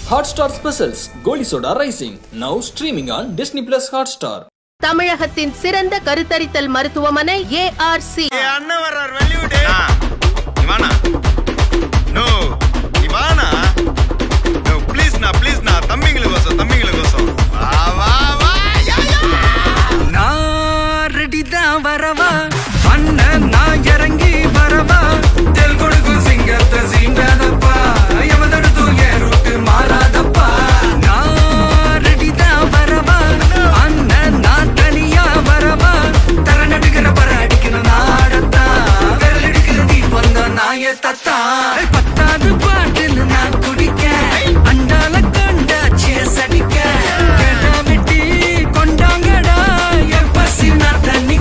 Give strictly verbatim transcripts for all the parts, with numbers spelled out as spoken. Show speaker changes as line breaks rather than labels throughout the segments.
Hotstar Specials Goli Soda Rising now streaming on Disney Plus Hotstar.
தமிழகத்தின் சிறந்த கருத்தரித்தல் மருத்துவமனை A R C.
ஏ அண்ணா வரார் வெளியூடே. இவானா. நோ. இவானா. நோ ப்ளீஸ் நா ப்ளீஸ் நா தம்பிங்களுக்கு கோசம் தம்பிங்களுக்கு கோசம். வா வா வா யா யா.
நான் ரெடி தான் வரவா. அண்ணன் நான் இறங்கி வரவா. தெல் கொடுக்கும் சிங்கத்தை சீண்டாதப்பா. எவதடுத்து ஏ ரூட் மாறாதப்பா. நான் ரெடி தான் வரவா. அண்ணன் நான் தனியா வரவா. தர நடுக்கிற பர அடிக்கணும் நாடத்தா. விரல் அடிக்கிற தீபம் தான் நாய தத்தா. பத்தாவது பாட்டில் நான் குடிக்க. அண்டால கண்டா சேஸ் அடிக்க. கேட்டா வெட்டி கொண்டாங்கடா. என் பசி நான் தண்ணிக்க.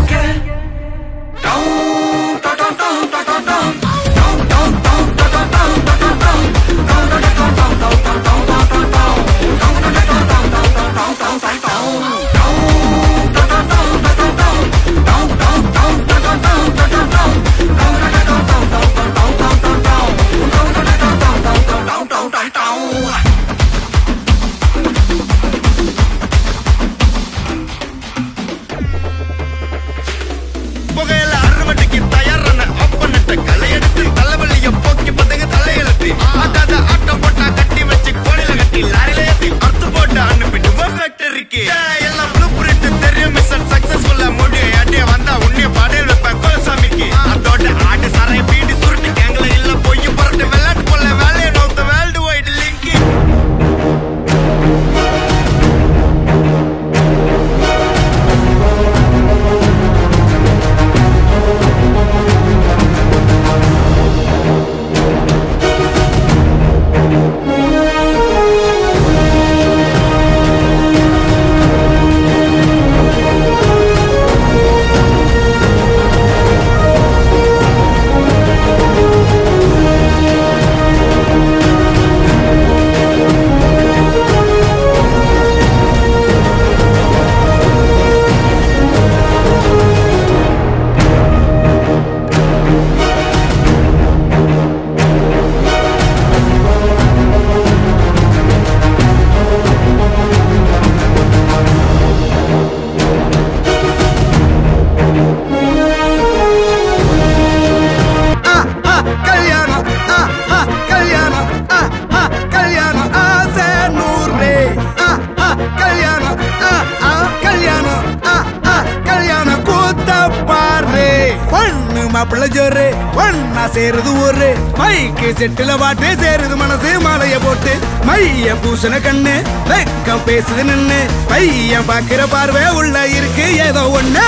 சேருது ஒரு மைக்கு செட்டில பாட்டு சேருது மனசு மாலைய போட்டு மைய பூசன கண்ணு வெக்கம் பேசுது நின்னு பையன் பாக்குற பார்வை உள்ள இருக்கு ஏதோ ஒண்ணு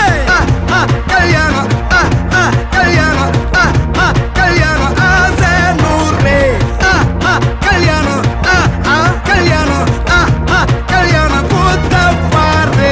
கல்யாணம் கல்யாணம் கல்யாணம் ஆசை நூறு கல்யாணம் கல்யாணம் கல்யாணம் கூத்த பாரு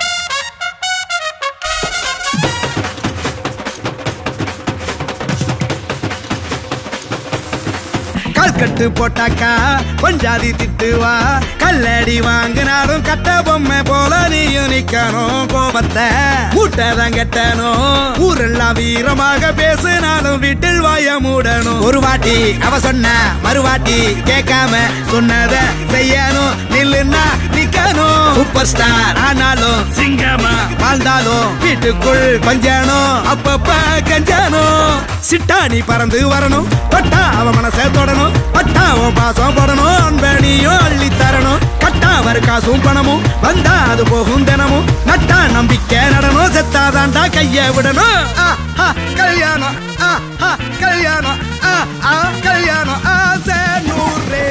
கட்டு போட்டாக்கா பஞ்சாதி திட்டுவா கல்லடி வாங்கினாலும் கட்ட பொம்மை போல நீயும் நிக்கணும் கோபத்தை மூட்டதான் கட்டணும் ஊரெல்லாம் வீரமாக பேசினாலும் வீட்டில் வாய மூடணும் ஒரு வாட்டி அவ சொன்ன மறுவாட்டி கேட்காம சொன்னத செய்யணும் நில்லுன்னா நிக்கணும் சூப்பர் ஸ்டார் ஆனாலும் சிங்கமா வாழ்ந்தாலும் வீட்டுக்குள் பஞ்சணும் அப்பப்ப கஞ்சணும் சிட்டாணி பறந்து வரணும் பட்டா அவ மனசை தொடணும் பட்டாவும் பாசம் போடணும் அன்பனியும் அள்ளி தரணும் கட்டாவர் காசும் பணமும் வந்தா அது போகும் தினமும் நட்டா நம்பிக்கை நடணும் செத்தாதாண்டா கைய விடணும் கல்யாணம் கல்யாணம் கல்யாணம் ஆசை நூறு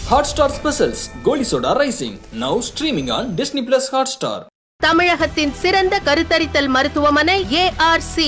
Hotstar Specials Goli Soda Rising now streaming on Disney Plus Hotstar.
தமிழகத்தின் சிறந்த கருத்தரித்தல் மருத்துவமனை ஏ ஆர் சி